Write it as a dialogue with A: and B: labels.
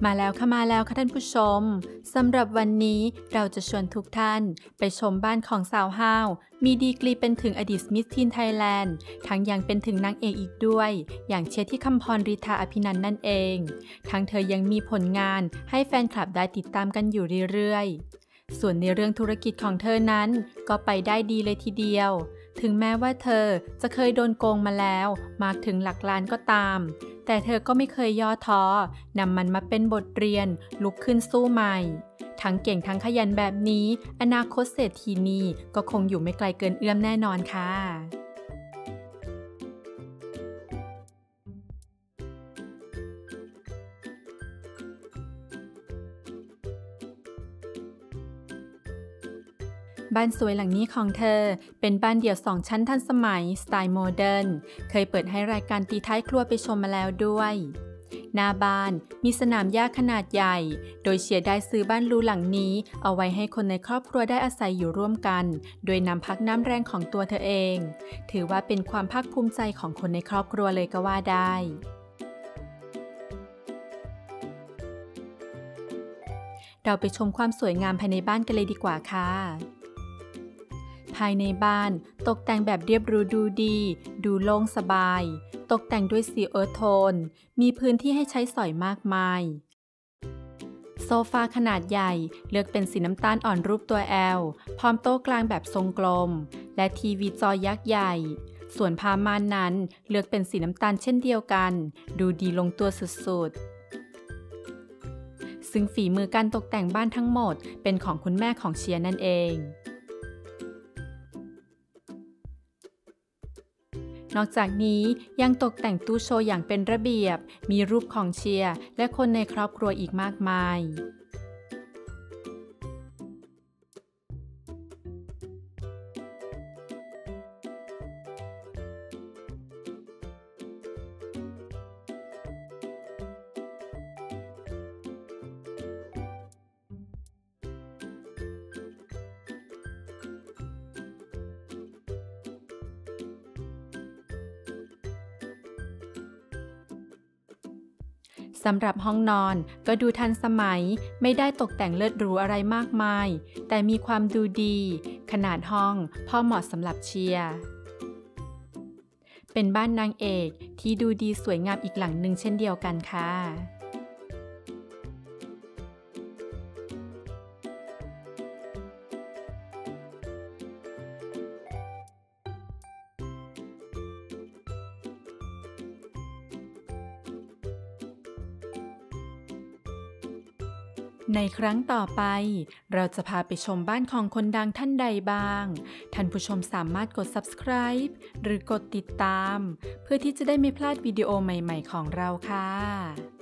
A: มาแล้วค่ะท่านผู้ชมสำหรับวันนี้เราจะชวนทุกท่านไปชมบ้านของสาวห้าวมีดีกรีเป็นถึงอดีตมิสทีนไทยแลนด์ทั้งยังเป็นถึงนางเอกอีกด้วยอย่างเช่นที่คำพรฤทธาอภินันท์นั่นเองทั้งเธอยังมีผลงานให้แฟนคลับได้ติดตามกันอยู่เรื่อยๆส่วนในเรื่องธุรกิจของเธอนั้นก็ไปได้ดีเลยทีเดียวถึงแม้ว่าเธอจะเคยโดนโกงมาแล้วมากถึงหลักล้านก็ตามแต่เธอก็ไม่เคยย่อท้อนำมันมาเป็นบทเรียนลุกขึ้นสู้ใหม่ทั้งเก่งทั้งขยันแบบนี้อนาคตเศรษฐีนีก็คงอยู่ไม่ไกลเกินเอื้อมแน่นอนค่ะบ้านสวยหลังนี้ของเธอเป็นบ้านเดี่ยว2ชั้นทันสมัยสไตล์โมเดิร์นเคยเปิดให้รายการตีท้ายครัวไปชมมาแล้วด้วยหน้าบ้านมีสนามหญ้าขนาดใหญ่โดยเชียร์ได้ซื้อบ้านหรูหลังนี้เอาไว้ให้คนในครอบครัวได้อาศัยอยู่ร่วมกันโดยนำพักน้ำแรงของตัวเธอเองถือว่าเป็นความภาคภูมิใจของคนในครอบครัวเลยก็ว่าได้เราไปชมความสวยงามภายในบ้านกันเลยดีกว่าค่ะภายในบ้านตกแต่งแบบเรียบหรูดูดีดูโล่งสบายตกแต่งด้วยสีเอิร์ธโทนมีพื้นที่ให้ใช้สอยมากมายโซฟาขนาดใหญ่เลือกเป็นสีน้ำตาลอ่อนรูปตัว L พร้อมโต๊ะกลางแบบทรงกลมและทีวีจอยักษ์ใหญ่ส่วนผ้าม่านนั้นเลือกเป็นสีน้ำตาลเช่นเดียวกันดูดีลงตัวสุดๆซึ่งฝีมือการตกแต่งบ้านทั้งหมดเป็นของคุณแม่ของเชียร์นั่นเองนอกจากนี้ยังตกแต่งตู้โชว์อย่างเป็นระเบียบมีรูปของเชียร์และคนในครอบครัวอีกมากมายสำหรับห้องนอนก็ดูทันสมัยไม่ได้ตกแต่งเลิศหรูอะไรมากมายแต่มีความดูดีขนาดห้องพอเหมาะสำหรับเชียร์เป็นบ้านนางเอกที่ดูดีสวยงามอีกหลังหนึ่งเช่นเดียวกันค่ะในครั้งต่อไปเราจะพาไปชมบ้านของคนดังท่านใดบ้างท่านผู้ชมสามารถกด Subscribe หรือกดติดตามเพื่อที่จะได้ไม่พลาดวิดีโอใหม่ๆของเราค่ะ